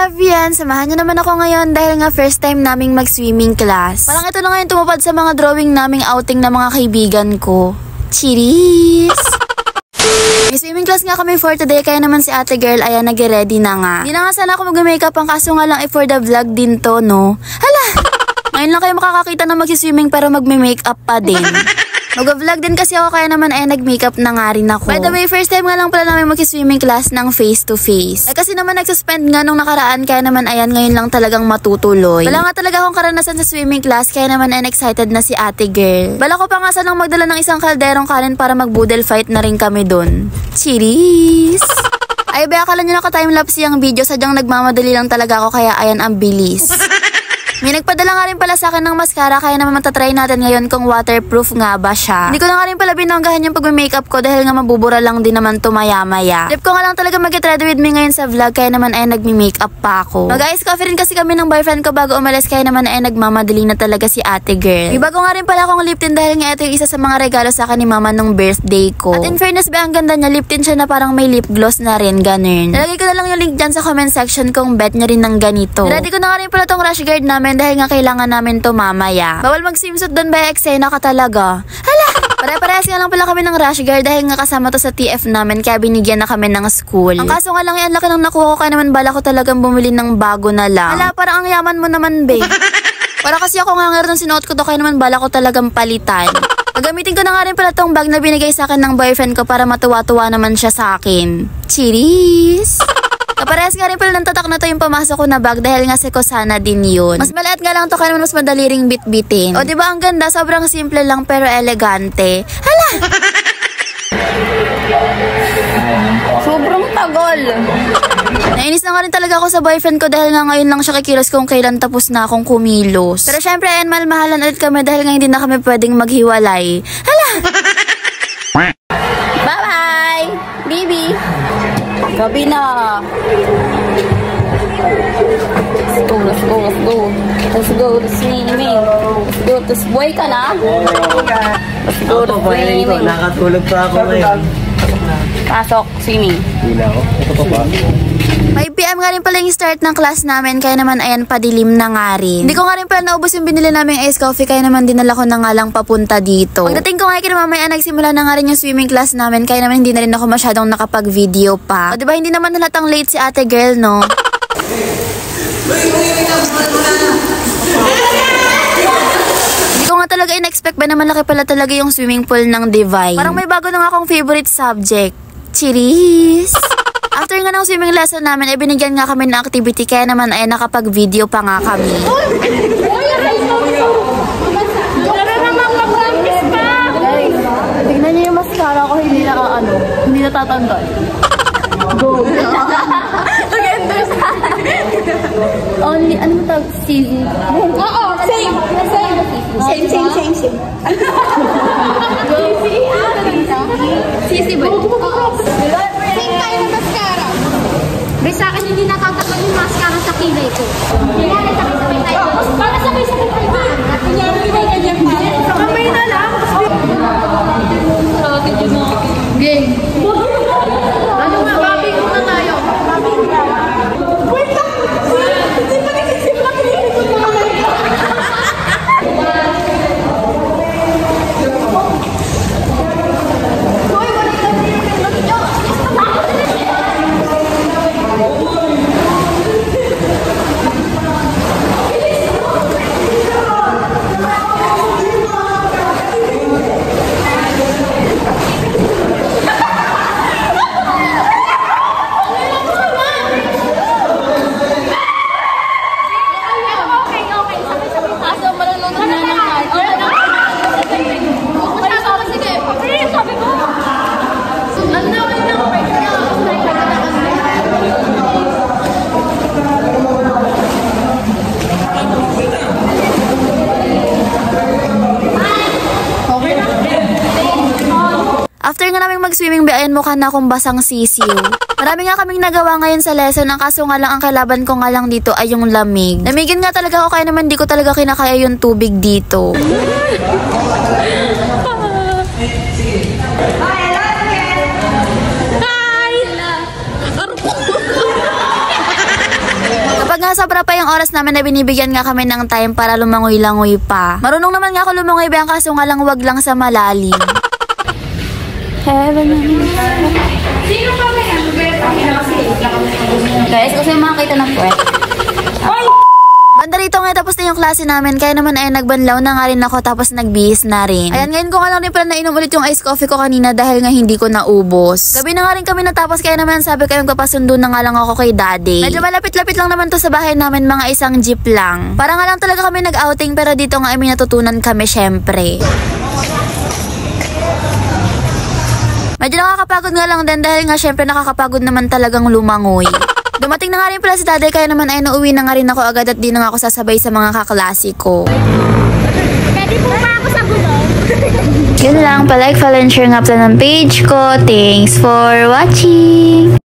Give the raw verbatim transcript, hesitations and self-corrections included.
love yan! Samahan nyo naman ako ngayon dahil nga first time naming mag-swimming class. Parang ito na ngayon tumupad sa mga drawing naming outing na mga kaibigan ko. Cheers! May swimming class nga kami for today, kaya naman si ate girl ayan nag-ready na nga. Hindi na nga sana ako mag-makeup, ang kaso nga lang eh for the vlog din to, no? Hala! Ngayon lang kayo makakakita na mag-swimming pero mag-makeup pa din. Mag-vlog din kasi ako, kaya naman ay nag-makeup na nga rin ako. By the way, first time nga lang pala namin mag-swimming class ng face to face. Eh kasi naman nagsuspend nga nung nakaraan, kaya naman ayan ngayon lang talagang matutuloy. Wala nga talaga akong karanasan sa swimming class, kaya naman ay excited na si ate girl. Bala ko pa nga sanang magdala ng isang kalderong kanin para mag-boodle fight na rin kami dun. Cheers! Ay ba, akala nyo naka-timelapse yung video, sadyang nagmamadali lang talaga ako, kaya ayan ang bilis. May nagpadala nga rin pala sa akin ng mascara, kaya naman matatry natin ngayon kung waterproof nga ba siya. Hindi ko na nga rin pala binonggahan yung pag-makeup ko dahil nga mabubura lang din naman to maya-maya. Trip ko nga lang talaga mag-get ready with me ngayon sa vlog, kaya naman ay nagmi-makeup pa ako. Mag-ice coffee rin kasi kami ng boyfriend ko bago umalis, kaya naman ay nagmamadali na talaga si ate girl. May bago nga rin pala akong lip tint dahil nga ito yung isa sa mga regalo sa akin ni mama nung birthday ko. At in fairness ba, ang ganda niya, lip tint siya na parang may lip gloss na rin, ganun. Nalagay ko na lang yung link dyan sa comment section kung bet nyo rin ng ganito. Ready ko na nga rin pala tong rash guard namin dahil nga kailangan namin to mamaya. Bawal mag-swimsuit doon ba, eksena ka talaga. Hala! Pare-parehas nga lang pala kami ng rash guard dahil nga kasama to sa T F namin, kaya binigyan na kami ng school. Ang kaso nga lang yan, laki nang nakuha ko, kaya naman bala ko talagang bumili ng bago na lang. Hala, parang ang yaman mo naman, babe. Para kasi ako nga nga rin sinuot ko to, kaya naman bala ko talagang palitan. Gagamitin ko na nga rin pala tong bag na binigay sa akin ng boyfriend ko para matuwa-tuwa naman siya sa akin. Cheers! Kaparehas nga rin pala ng tatak na to yung pamasok ko na bag dahil nga si Kosana din yun. Mas maliit nga lang to, kaya naman mas madali ring bit-bitin. O diba ang ganda? Sobrang simple lang pero elegante. Hala! Sobrang tagol. Nainis na nga rin talaga ako sa boyfriend ko dahil nga ngayon lang siya kikilos kung kailan tapos na akong kumilos. Pero syempre ayan, malmahalan ulit kami dahil nga hindi na kami pwedeng maghiwalay. Hala! Bye-bye! Baby! Gabi na. Let's go, let's go, let's go. Let's go to swimming. Let's go to buhay ka na? Let's go to swimming. Nakatulog pa ako ngayon. Pasok, swimming. Ilaw? Ito pa ba? five p m nga rin pala yung start ng class namin, kaya naman ayan padilim na nga rin. Hindi ko nga rin pala naubos yung binili naming ice coffee, kaya naman dinala ko na nga lang papunta dito. Pagdating ko nga kaya mamaya nagsimula na nga rin yung swimming class namin, kaya naman hindi na rin ako masyadong nakapag-video pa. O diba hindi naman halatang late si ate girl, no? Hindi ko nga talaga in-expect ba na malaki pala talaga yung swimming pool ng Divine. Parang may bago na nga akong favorite subject. Cheers! After nga ng swimming lesson namin, ay binigyan nga kami ng activity, kaya naman ay nakapag-video pa nga kami. Tignan niyo yung mascara ko, hindi na ano, hindi na tatanggal. Go! Only, ano mo tawag? Sisi? Oo, same! Same! Same, same, same, same. Sisi ba? Same tayo ng mascara. May sa akin hindi nakakatagal yung mascara sa kilay ko. Kunyari sabay-sabay tayo. Para sabay-sabay tayo. Kunyari ganyan pa. Kamay na lang. Game. Ano nga, babi ko na tayo. Babi ko na. Wait lang. Hindi pa nagsisimula kilay ko na naman. After nga naming mag-swimming, ayan mukha na akong basang sisiw. Marami nga kaming nagawa ngayon sa lesson, ang kaso nga lang ang kalaban ko nga lang dito ay yung lamig. Lamigin nga talaga ako, kaya naman di ko talaga kinakaya yung tubig dito. Kapag nga sobra pa yung oras namin na binibigyan nga kami ng time para lumangoy-langoy pa. Marunong naman nga ako lumangoy ba, kaso nga lang wag lang sa malalim. Heaven. Sino pa ba yan? Guys, kasi makakita ng puwet. Banda rito nga tapos na yung klase namin, kaya naman ay nagbanlaw na nga rin ako tapos nagbihis na rin. Ayan, ngayon ko nga lang rin pala nainom ulit yung iced coffee ko kanina dahil nga hindi ko naubos. Gabi na nga rin kami natapos, kaya naman sabi ko yung papasundo na nga lang ako kay daddy. Medyo malapit-lapit lang naman to sa bahay namin, mga isang jeep lang. Para nga lang talaga kami nag-outing, pero dito nga ay may natutunan kami syempre. Medyo nakakapagod nga lang din dahil nga syempre nakakapagod naman talagang lumangoy. Dumating na nga rin pala si tatay, kaya naman ay nauwi na nga rin ako agad at di na nga ako sasabay sa mga kaklase ko. Pwede po ba ako sa gulong? Yun lang, palike, follow, and share nga pala ng page ko. Thanks for watching!